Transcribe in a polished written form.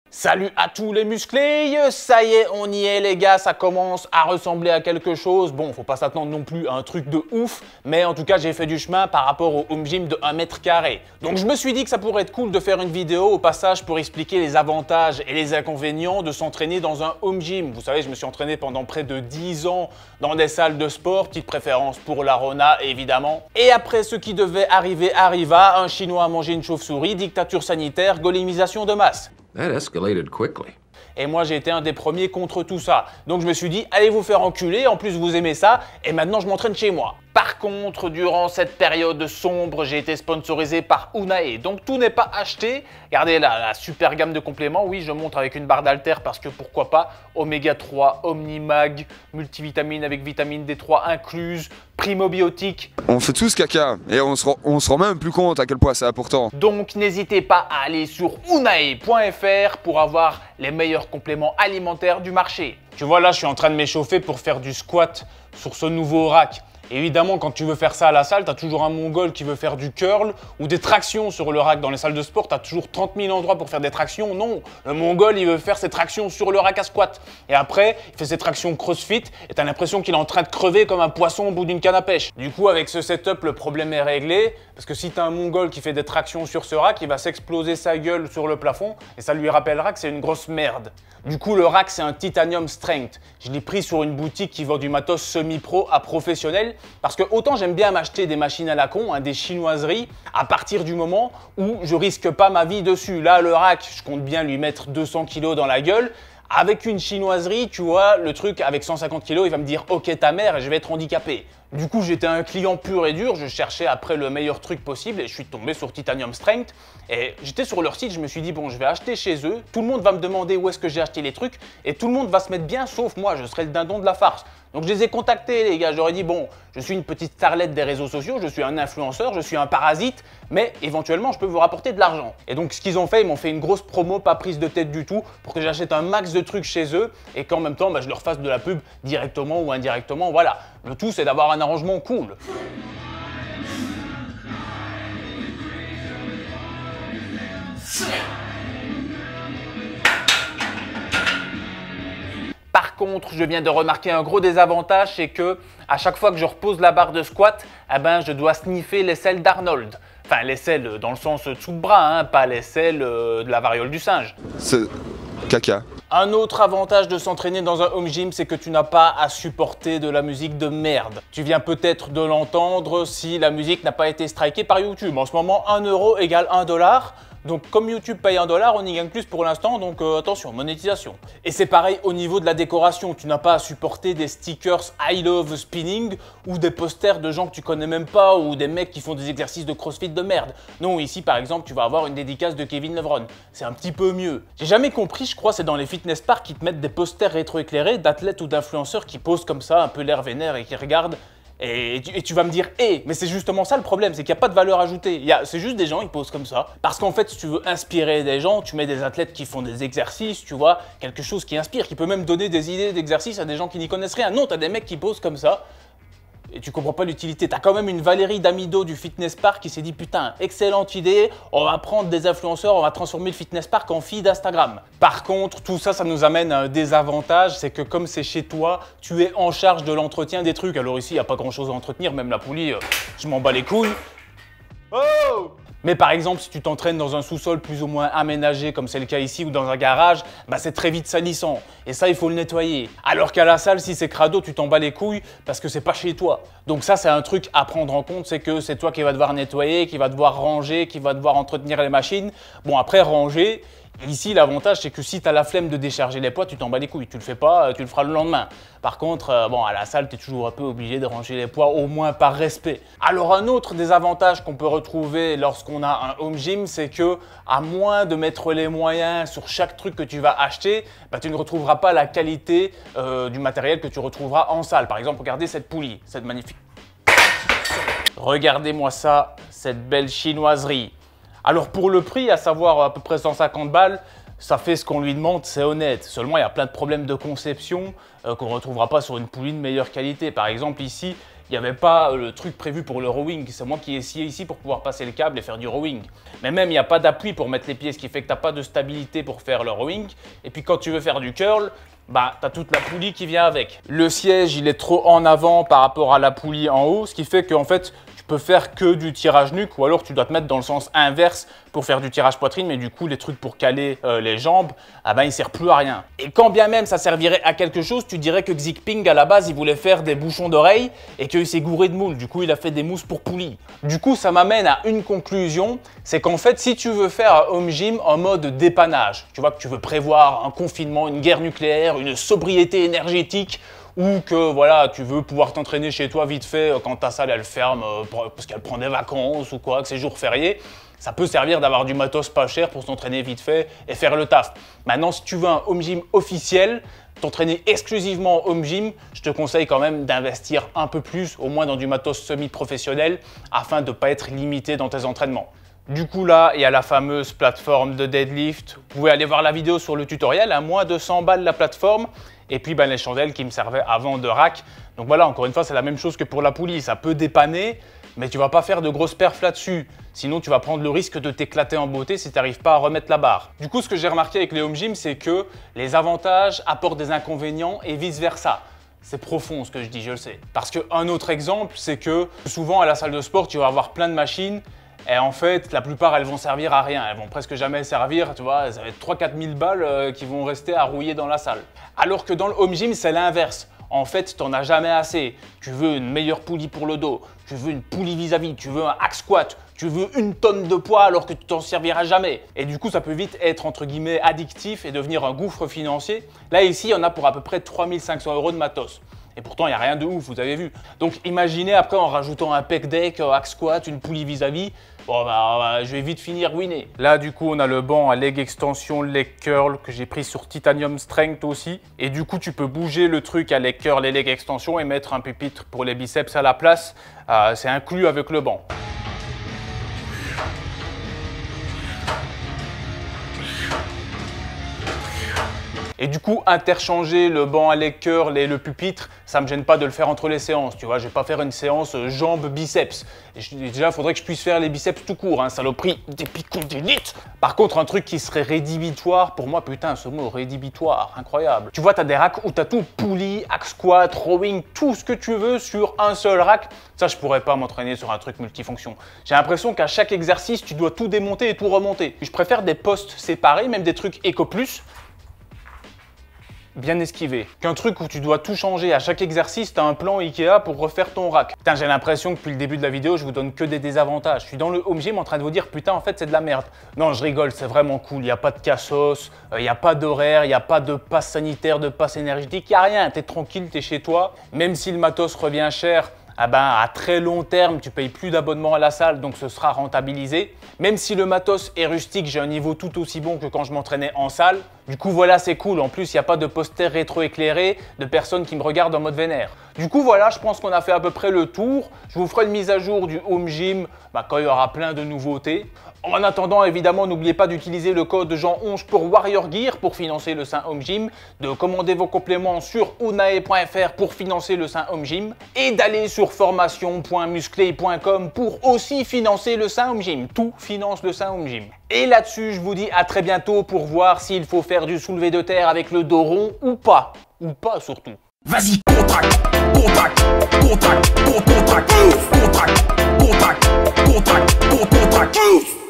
Salut à tous les musclés, ça y est, on y est les gars, ça commence à ressembler à quelque chose. Bon, faut pas s'attendre non plus à un truc de ouf, mais en tout cas j'ai fait du chemin par rapport au home gym de 1 mètre carré. Donc je me suis dit que ça pourrait être cool de faire une vidéo au passage pour expliquer les avantages et les inconvénients de s'entraîner dans un home gym. Vous savez, je me suis entraîné pendant près de 10 ans dans des salles de sport, petite préférence pour la Rona évidemment. Et après ce qui devait arriver arriva, un Chinois a mangé une chauve-souris, dictature sanitaire, golemisation de masse. That escalated quickly. Et moi, j'ai été un des premiers contre tout ça. Donc je me suis dit, allez vous faire enculer, en plus vous aimez ça, et maintenant je m'entraîne chez moi. Par contre, durant cette période sombre, j'ai été sponsorisé par Unai, donc tout n'est pas acheté. Regardez là, la super gamme de compléments, oui, je montre avec une barre d'haltère parce que pourquoi pas, Oméga 3, Omnimag, multivitamine avec vitamine D3 incluse, Primobiotique. On fait tous caca et on se rend même plus compte à quel point c'est important. Donc n'hésitez pas à aller sur unai.fr pour avoir les meilleurs compléments alimentaires du marché. Tu vois là, je suis en train de m'échauffer pour faire du squat sur ce nouveau rack. Et évidemment, quand tu veux faire ça à la salle, tu as toujours un mongol qui veut faire du curl ou des tractions sur le rack. Dans les salles de sport, tu as toujours 30 000 endroits pour faire des tractions. Non, le mongol, il veut faire ses tractions sur le rack à squat. Et après, il fait ses tractions crossfit et tu as l'impression qu'il est en train de crever comme un poisson au bout d'une canne à pêche. Du coup, avec ce setup, le problème est réglé. Parce que si tu as un mongol qui fait des tractions sur ce rack, il va s'exploser sa gueule sur le plafond et ça lui rappellera que c'est une grosse merde. Du coup, le rack, c'est un Titanium Strength. Je l'ai pris sur une boutique qui vend du matos semi-pro à professionnel. Parce que autant j'aime bien m'acheter des machines à la con, des chinoiseries, à partir du moment où je risque pas ma vie dessus. Là, le rack, je compte bien lui mettre 200 kg dans la gueule. Avec une chinoiserie, tu vois, le truc avec 150 kg, il va me dire « Ok ta mère » et je vais être handicapé. Du coup, j'étais un client pur et dur, je cherchais après le meilleur truc possible et je suis tombé sur Titanium Strength. Et j'étais sur leur site, je me suis dit, bon, je vais acheter chez eux, tout le monde va me demander où est-ce que j'ai acheté les trucs et tout le monde va se mettre bien, sauf moi, je serai le dindon de la farce. Donc je les ai contactés, les gars, j'aurais dit, bon, je suis une petite starlette des réseaux sociaux, je suis un influenceur, je suis un parasite, mais éventuellement, je peux vous rapporter de l'argent. Et donc, ce qu'ils ont fait, ils m'ont fait une grosse promo, pas prise de tête du tout, pour que j'achète un max de trucs chez eux et qu'en même temps, je leur fasse de la pub directement ou indirectement, voilà. Le tout, c'est d'avoir un arrangement cool. Par contre, je viens de remarquer un gros désavantage, c'est que à chaque fois que je repose la barre de squat, je dois sniffer l'aisselle d'Arnold. Enfin, l'aisselle dans le sens dessous de bras, pas l'aisselle de la variole du singe. C'est caca. Un autre avantage de s'entraîner dans un home gym, c'est que tu n'as pas à supporter de la musique de merde. Tu viens peut-être de l'entendre si la musique n'a pas été strikée par YouTube. En ce moment, 1 euro égale 1 dollar. Donc comme YouTube paye 1 dollar, on y gagne plus pour l'instant, donc attention, monétisation. Et c'est pareil au niveau de la décoration, tu n'as pas à supporter des stickers I love spinning ou des posters de gens que tu connais même pas ou des mecs qui font des exercices de crossfit de merde. Non, ici par exemple, tu vas avoir une dédicace de Kevin Levron. C'est un petit peu mieux. J'ai jamais compris, je crois, c'est dans les fitness parks qui te mettent des posters rétroéclairés d'athlètes ou d'influenceurs qui posent comme ça, un peu l'air vénère et qui regardent. Et tu vas me dire, mais c'est justement ça le problème, c'est qu'il n'y a pas de valeur ajoutée. C'est juste des gens, ils posent comme ça. Parce qu'en fait, si tu veux inspirer des gens, tu mets des athlètes qui font des exercices, tu vois, quelque chose qui inspire, qui peut même donner des idées d'exercices à des gens qui n'y connaissent rien. Non, t'as des mecs qui posent comme ça. Et tu comprends pas l'utilité. T'as quand même une Valérie Damido du Fitness Park qui s'est dit putain, excellente idée, on va prendre des influenceurs, on va transformer le Fitness Park en feed Instagram. Par contre, tout ça, ça nous amène à un désavantage, c'est que comme c'est chez toi, tu es en charge de l'entretien des trucs. Alors ici, il n'y a pas grand chose à entretenir, même la poulie, je m'en bats les couilles. Oh! Mais par exemple, si tu t'entraînes dans un sous-sol plus ou moins aménagé, comme c'est le cas ici, ou dans un garage, c'est très vite salissant. Et ça, il faut le nettoyer. Alors qu'à la salle, si c'est crado, tu t'en bats les couilles parce que c'est pas chez toi. Donc ça, c'est un truc à prendre en compte, c'est que c'est toi qui vas devoir nettoyer, qui va devoir ranger, qui va devoir entretenir les machines. Bon, après, ranger, ici, l'avantage, c'est que si tu as la flemme de décharger les poids, tu t'en bats les couilles. Tu le fais pas, tu le feras le lendemain. Par contre, à la salle, tu es toujours un peu obligé de ranger les poids, au moins par respect. Alors, un autre désavantage qu'on peut retrouver lorsqu'on a un home gym, c'est que, à moins de mettre les moyens sur chaque truc que tu vas acheter, tu ne retrouveras pas la qualité du matériel que tu retrouveras en salle. Par exemple, regardez cette poulie, cette magnifique. Regardez-moi ça, cette belle chinoiserie. Alors pour le prix, à savoir à peu près 150 balles, ça fait ce qu'on lui demande, c'est honnête. Seulement, il y a plein de problèmes de conception qu'on ne retrouvera pas sur une poulie de meilleure qualité. Par exemple, ici, il n'y avait pas le truc prévu pour le rowing. C'est moi qui ai scié ici pour pouvoir passer le câble et faire du rowing. Mais même, il n'y a pas d'appui pour mettre les pieds, ce qui fait que tu n'as pas de stabilité pour faire le rowing. Et puis quand tu veux faire du curl, bah, tu as toute la poulie qui vient avec. Le siège, il est trop en avant par rapport à la poulie en haut, ce qui fait qu'en fait, tu peux faire que du tirage nuque ou alors tu dois te mettre dans le sens inverse pour faire du tirage poitrine, mais du coup, les trucs pour caler les jambes, ah ben, ils ne servent plus à rien. Et quand bien même ça servirait à quelque chose, tu dirais que Xipeng, à la base, il voulait faire des bouchons d'oreilles et qu'il s'est gouré de moules. Du coup, il a fait des mousses pour poulie. Du coup, ça m'amène à une conclusion, c'est qu'en fait, si tu veux faire un home gym en mode dépannage, tu vois que tu veux prévoir un confinement, une guerre nucléaire, une sobriété énergétique, ou que voilà, tu veux pouvoir t'entraîner chez toi vite fait quand ta salle elle ferme parce qu'elle prend des vacances ou quoi, que c'est jour férié, ça peut servir d'avoir du matos pas cher pour s'entraîner vite fait et faire le taf. Maintenant, si tu veux un home gym officiel, t'entraîner exclusivement en home gym, je te conseille quand même d'investir un peu plus, au moins dans du matos semi-professionnel, afin de ne pas être limité dans tes entraînements. Du coup là, il y a la fameuse plateforme de deadlift. Vous pouvez aller voir la vidéo sur le tutoriel, à moins de 100 balles la plateforme. Et puis les chandelles qui me servaient avant de rack. Donc voilà, encore une fois, c'est la même chose que pour la poulie. Ça peut dépanner, mais tu ne vas pas faire de grosses perfs là-dessus. Sinon, tu vas prendre le risque de t'éclater en beauté si tu n'arrives pas à remettre la barre. Du coup, ce que j'ai remarqué avec les home gym, c'est que les avantages apportent des inconvénients et vice-versa. C'est profond ce que je dis, je le sais. Parce qu'un autre exemple, c'est que souvent à la salle de sport, tu vas avoir plein de machines. Et en fait, la plupart, elles vont servir à rien. Elles vont presque jamais servir, tu vois. Ça va être 3-4 000 balles qui vont rester à rouiller dans la salle. Alors que dans le home gym, c'est l'inverse. En fait, tu n'en as jamais assez. Tu veux une meilleure poulie pour le dos. Tu veux une poulie vis-à-vis. Tu veux un hack squat. Tu veux 1 tonne de poids alors que tu t'en serviras jamais. Et du coup, ça peut vite être entre guillemets addictif et devenir un gouffre financier. Là, ici, il y en a pour à peu près 3 500 € de matos. Et pourtant, il n'y a rien de ouf, vous avez vu. Donc imaginez après en rajoutant un pec deck, un hack squat, une poulie vis-à-vis, bon je vais vite finir ruiné. Là du coup, on a le banc à leg extension, leg curl que j'ai pris sur Titanium Strength aussi. Et du coup, tu peux bouger le truc à leg curl et leg extension et mettre un pupitre pour les biceps à la place. C'est inclus avec le banc. Et du coup, interchanger le banc à leg curl et le pupitre, ça me gêne pas de le faire entre les séances. Tu vois, je vais pas faire une séance jambes-biceps. Déjà, il faudrait que je puisse faire les biceps tout court, hein, saloperie d'épicondylite. Par contre, un truc qui serait rédhibitoire, pour moi, putain, ce mot rédhibitoire, incroyable. Tu vois, tu as des racks où tu as tout, poulie, hack squat, rowing, tout ce que tu veux sur un seul rack. Ça, je pourrais pas m'entraîner sur un truc multifonction. J'ai l'impression qu'à chaque exercice, tu dois tout démonter et tout remonter. Je préfère des postes séparés, même des trucs Eco Plus, bien esquivé. Qu'un truc où tu dois tout changer à chaque exercice, tu as un plan Ikea pour refaire ton rack. Putain, j'ai l'impression que depuis le début de la vidéo, je vous donne que des désavantages. Je suis dans le home gym en train de vous dire, putain, en fait, c'est de la merde. Non, je rigole, c'est vraiment cool. Il n'y a pas de cassos, il n'y a pas d'horaire, il n'y a pas de passe sanitaire, de passe énergétique, il n'y a rien. Tu es tranquille, tu es chez toi. Même si le matos revient cher, ah ben, à très long terme, tu payes plus d'abonnement à la salle, donc ce sera rentabilisé. Même si le matos est rustique, j'ai un niveau tout aussi bon que quand je m'entraînais en salle. Du coup, voilà, c'est cool. En plus, il n'y a pas de poster rétro-éclairé de personnes qui me regardent en mode vénère. Du coup, voilà, je pense qu'on a fait à peu près le tour. Je vous ferai une mise à jour du home gym quand il y aura plein de nouveautés. En attendant, évidemment, n'oubliez pas d'utiliser le code Jean11 pour Warrior Gear pour financer le Saint Home Gym, de commander vos compléments sur unae.fr pour financer le Saint Home Gym et d'aller sur formation.musclé.com pour aussi financer le Saint Home Gym. Tout finance le Saint Home Gym. Et là-dessus, je vous dis à très bientôt pour voir s'il faut faire du soulevé de terre avec le dos rond ou pas. Ou pas surtout. Vas-y, contracte, contracte, contracte, contracte, contracte, contracte, contracte, contracte, contracte.